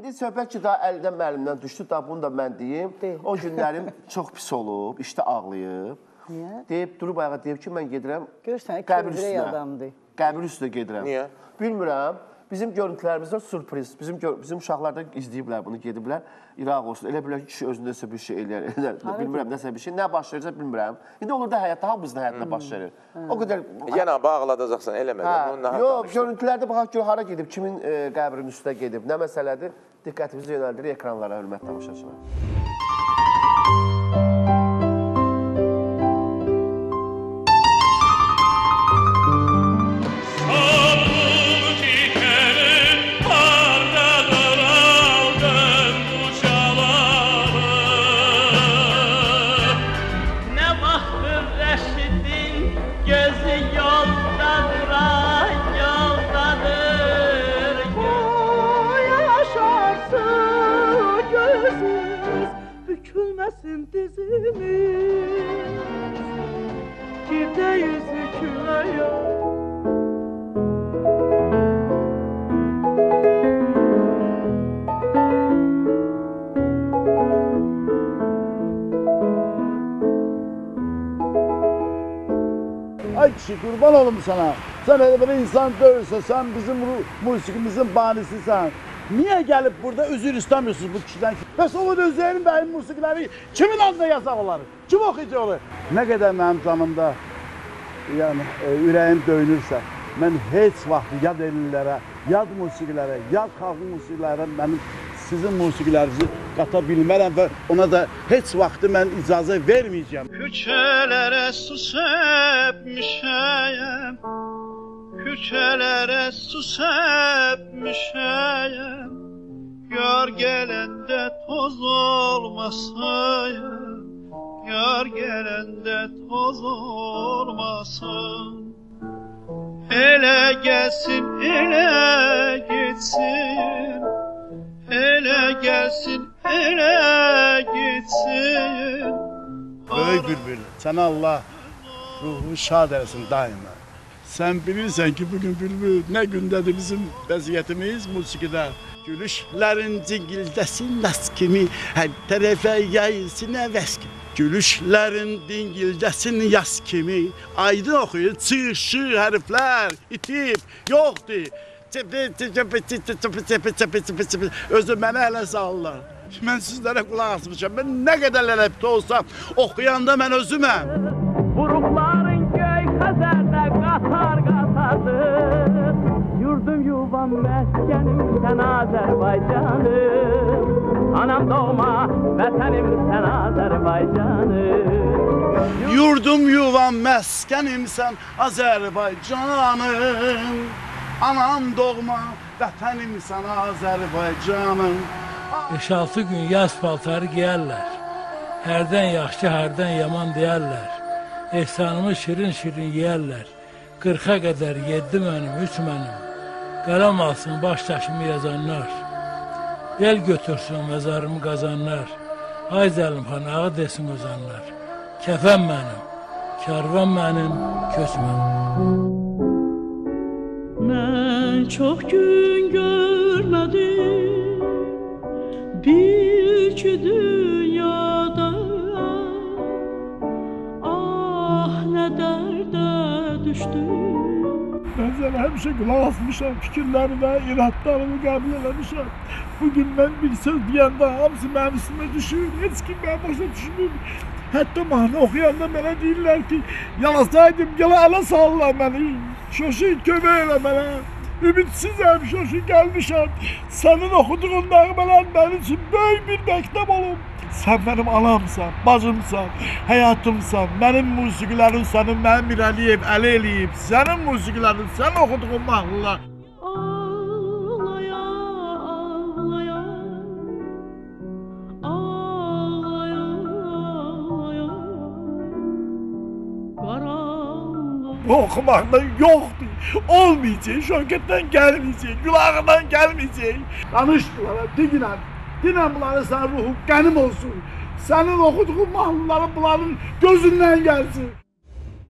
İndi söhbət ki, daha əldən müəllimdən düşdü, daha bunu da mən deyim. O günlərim çox pis olub, işdə ağlayıb. Niyə? Deyib, durub ayağa deyib ki, mən gedirəm qəbir üstünə. Qəbir üstünə gedirəm. Niyə? Bilmirəm. Bizim görüntülərimizdə sürpriz. Bizim uşaqlar da izləyiblər bunu, gediblər. İraq olsun. Elə bilər ki, kişi özündə nəsə bir şey eləyər. Bilmirəm, nəsə bir şey. Nə baş verirsə bilmirəm. İndi olur da həyatda, hamımızın həyatında baş verir. O qədər... Yenə bağladacaqsan, eləmədən. Yox, görüntülərdə baxaq gör, hara gedib, kimin qəbrinin üstünə gedib, nə məsələdir? Diqqətimizi yönəldirik ekranlara, hörmət tamaşaçılar. Ay kişi, kurban olum sana. Sen öyle bir insan dövürse, sen bizim musikimizin banisisin. Niye gelip burada özür istemiyorsunuz bu kişiden? Pes o Özeyir'in benim musikileri kimin adına yazaq olar? Kim okuyacaq olur? Ne kadar benim canımda yani ürəyim döyünürsə, mən heç vaxt yad ellərə, yad musiqilərə, yad xalq musiqilərə mənim sizin musiqilərinizi qata bilmərəm və ona da heç vaxtı mən icazə verməyəcəm. Küçələrə su səpmişəyəm, küçələrə su səpmişəyəm, yar gələndə toz olmasayım, yar gələndə toz olmasın. Elə gəlsin, elə geçsin, elə gəlsin, elə geçsin. Böyük bülbül, sənə Allah ruhu şad eləsin daima. Sən bilirsən ki, bugün bülbül nə gündədir bizim vəziyyətimiz musiqidə. Gülüşlərin cingildəsin nəs kimi, hər tərəfə yayılsın əvəz kimi. Gülüşlərin dingildəsin yaz kimi, aydın oxuyur, çığ hərflər itib, yoxdur. Özü mənə hələ sağlar. Mən sizlərə qulaq asmışam, mən nə qədər lələbdə olsam, oxuyanda mən özüməm. Buruqların göy xəzərdə qatar-qatardır, yurdum yuvam məskənim sən Azərbaycanım, anam doğma vətənim sən Azərbaycanım. Yurdum yuvam məskənim sən Azərbaycanım, anam doğma vətənim sən Azərbaycanım. 5-6 gün yaz paltarı giyərlər, hərdən yaxşı, hərdən yaman deyərlər. Ehsanımı şirin-şirin yeyərlər, 40'a qədər 7 mənim, 3 mənim. Qələm alsın baş daşımı yazanlar, bel götürsün məzarımı qazanlar. Ay Zəlimxan, ağı desin ozanlar, kəfən mənim, karvan mənim, köç mənim. Mən çox gün görmədim, bil ki dünyada, ah nə dərdə düşdüm. Ben sana həmişə qulaq asmışam, fikirlərimə, iradlarımı qəbul eləmişəm. Bugün mən bir söz deyəndə hamısı mənim üstümə düşür, heç kim mənim başa düşmür. Hətta mahnı oxuyanda mənə deyirlər ki, yalasaydım, gələ ələ salırlar məni, Şoşun kömək elə mənə. Ümitsizəm, Şoşun gəlmişəm. Sənin oxuduğun nəğmələr mənim üçün böyük bir məktəb olub. Sən mənim anamsan, bacımsan, həyatımsan, mənim musiqilərim sənin mənim irəliyib, əli eləyib, sənin musiqilərin, sən oxuduğun mahnılar. Ağlaya, ağlaya, ağlaya, ağlaya, qaranlıq. Oxumaqda yoxdur, olmayacaq, şöhkətdən gəlməyəcək, qulağından gəlməyəcək. Danış bunlara, dinən. Dinən bunların sən ruhu qənim olsun. Sənin oxuduğun mahnıların bunların gözündən gəlsin.